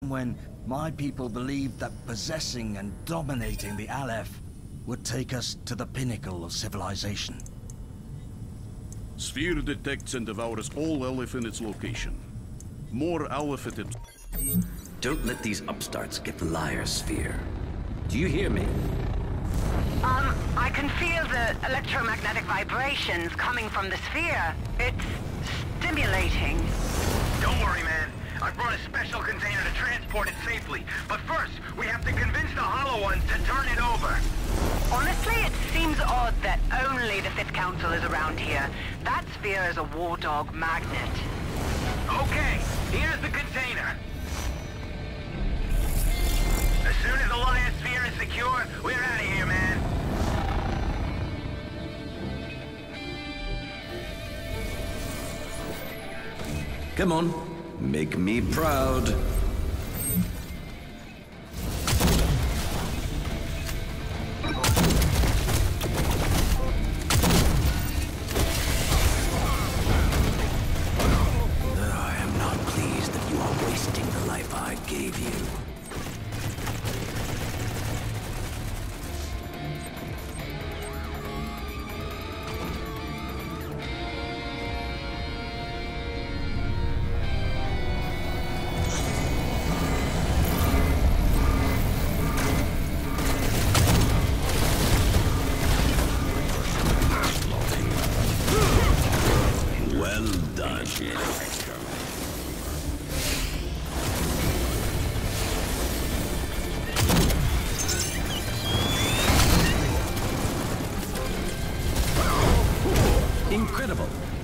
time when my people believed that possessing and dominating the Aleph would take us to the pinnacle of civilization. Sphere detects and devours all Aleph in its location. More Aleph at its... Don't let these upstarts get the liar, Sphere. Do you hear me? I can feel the electromagnetic vibrations coming from the sphere. It's stimulating. Don't worry, man. I brought a special container to transport it safely. But first, we have to convince the Hollow Ones to turn it over. Honestly, it seems odd that only the Fifth Council is around here. That sphere is a war dog magnet. Okay, here's the container. As soon as the Lion Sphere is secure, we're out of here, man. Come on, make me proud. I am not pleased that you are wasting the life I gave you. Incredible.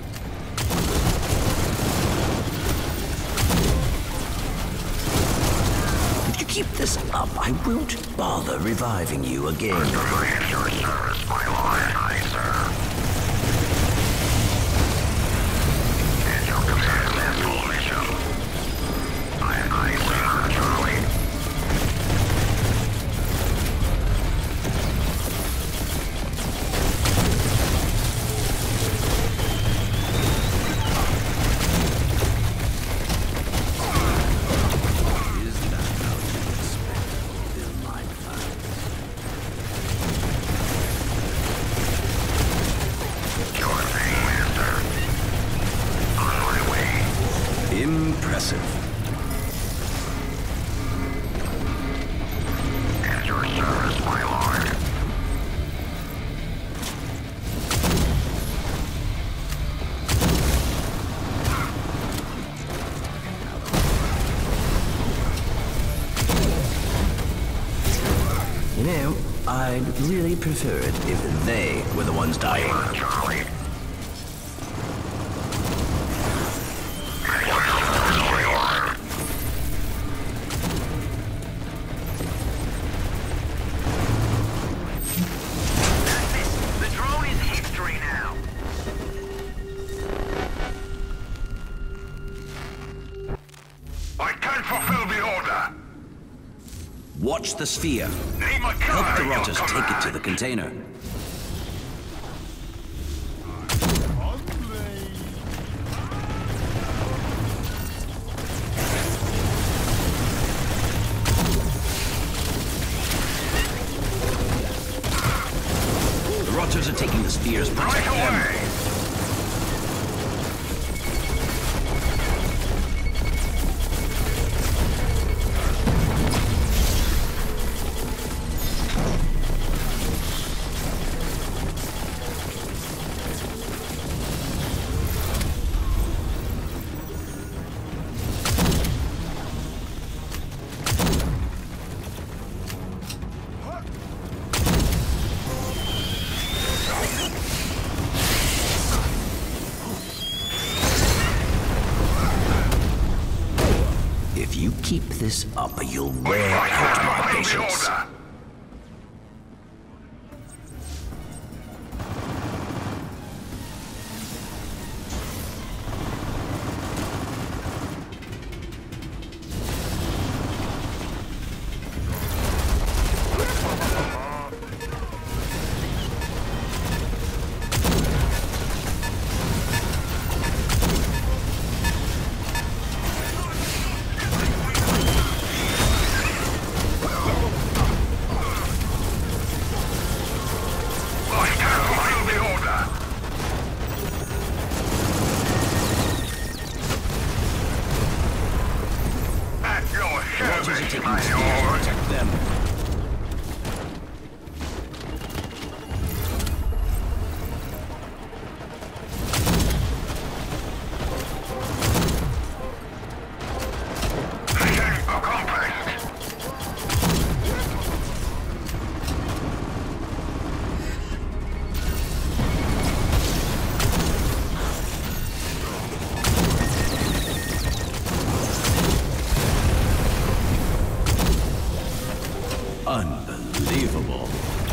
If you keep this up, I won't bother reviving you again. Your service, my lord. Aye, sir. And your successful mission. Aye, sir, Charlie. Impressive. At your service, my lord. You know, I'd really prefer it if they were the ones dying. Charlie. Watch the sphere. Help the rotters take it to the container. The rotters are taking the spheres. Protect them. If you keep this up, you'll wear out my patience. Rotters are taking the spears. Protect them. Unbelievable.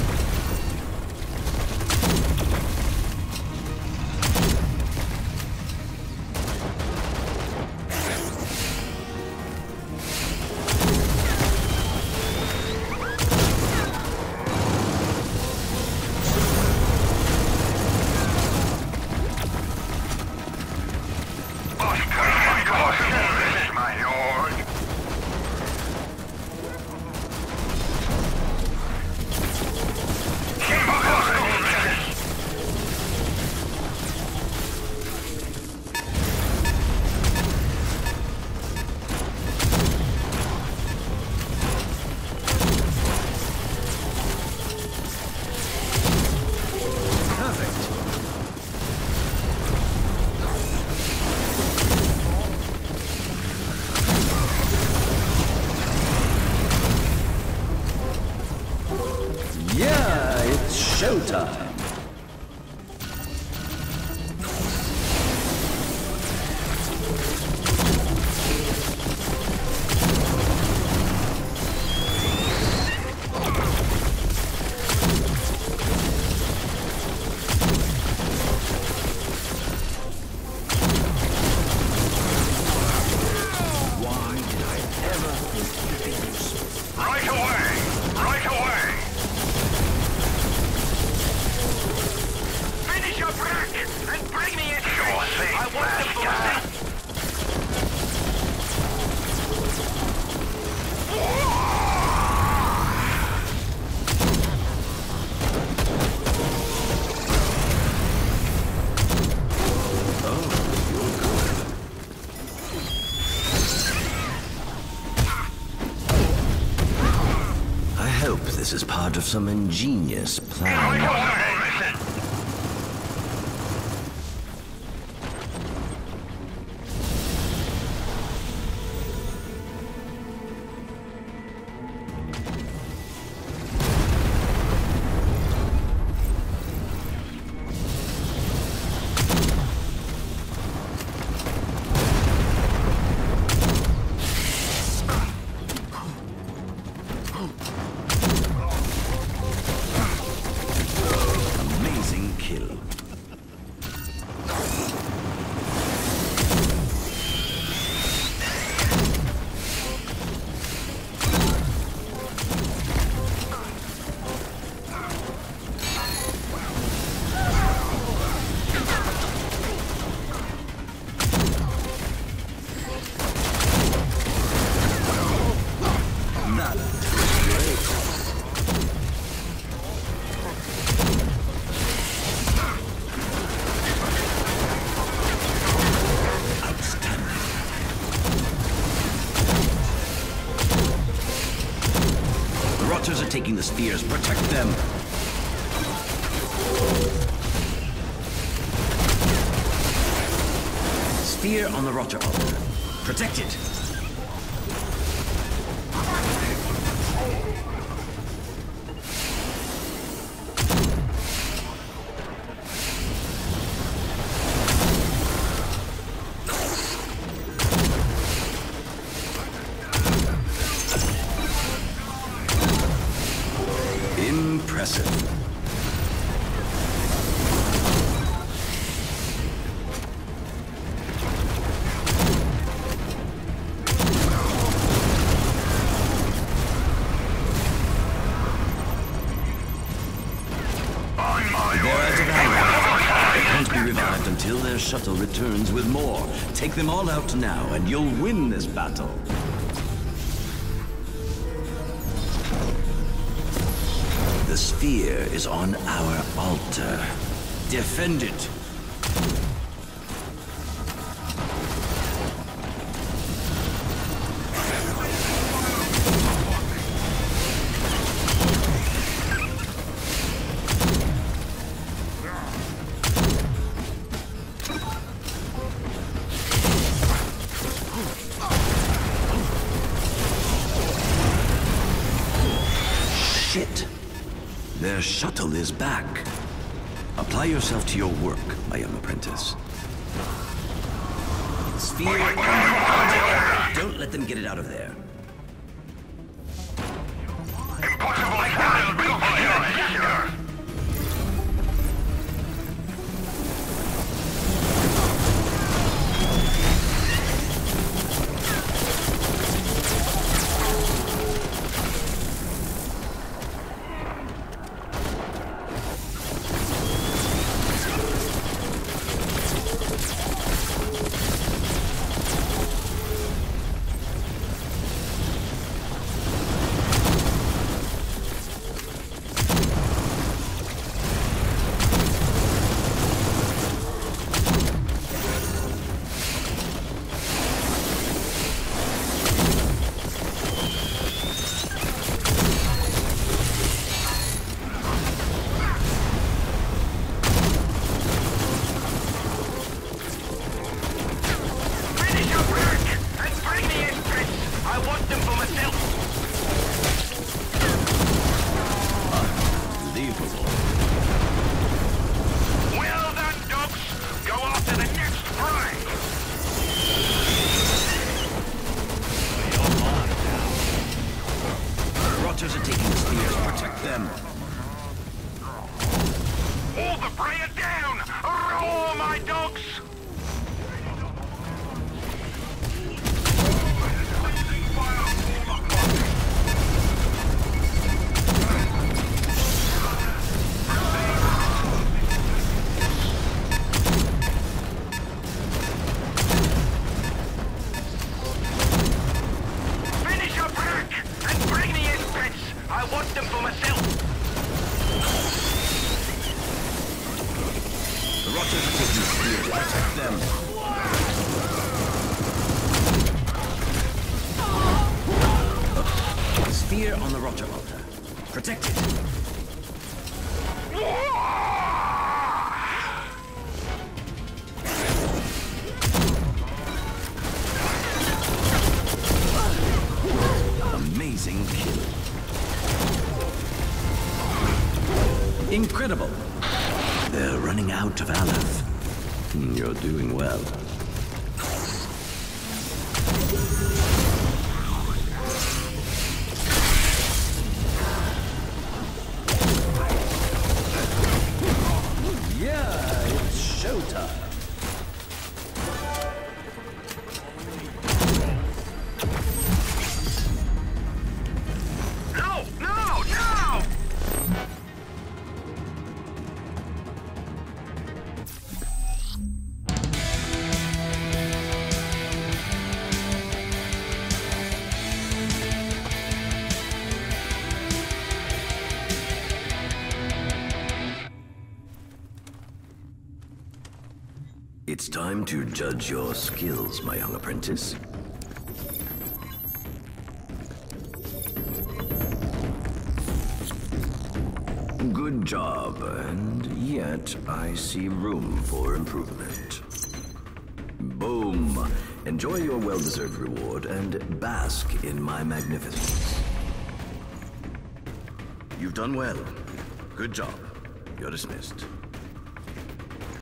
Yeah, it's showtime. Why did I ever think to be useful? Right away! Right away! Finish up Rak and bring me in! Sure thing, I want to boost it! I hope this is part of some ingenious plan. Amazing kill. That was great. The Rotters are taking the spears. Protect them. Spear on the Rotter altar. Protect it. Impressive. They can't be revived until their shuttle returns with more. Take them all out now, and you'll win this battle. The sphere is on our altar. Defend it. shit. Their shuttle is back. Apply yourself to your work, my young apprentice. Sphere. Don't let them get it out of there. Impossible! I cannot build fire! Sphere on the rotor altar. Protect it. Amazing kill. Incredible. They're running out of Aleph. You're doing well. Yeah, it's showtime. No! No! No! It's time to judge your skills, my young apprentice. Good job, and yet I see room for improvement. Boom! Enjoy your well-deserved reward and bask in my magnificence. You've done well. Good job. You're dismissed.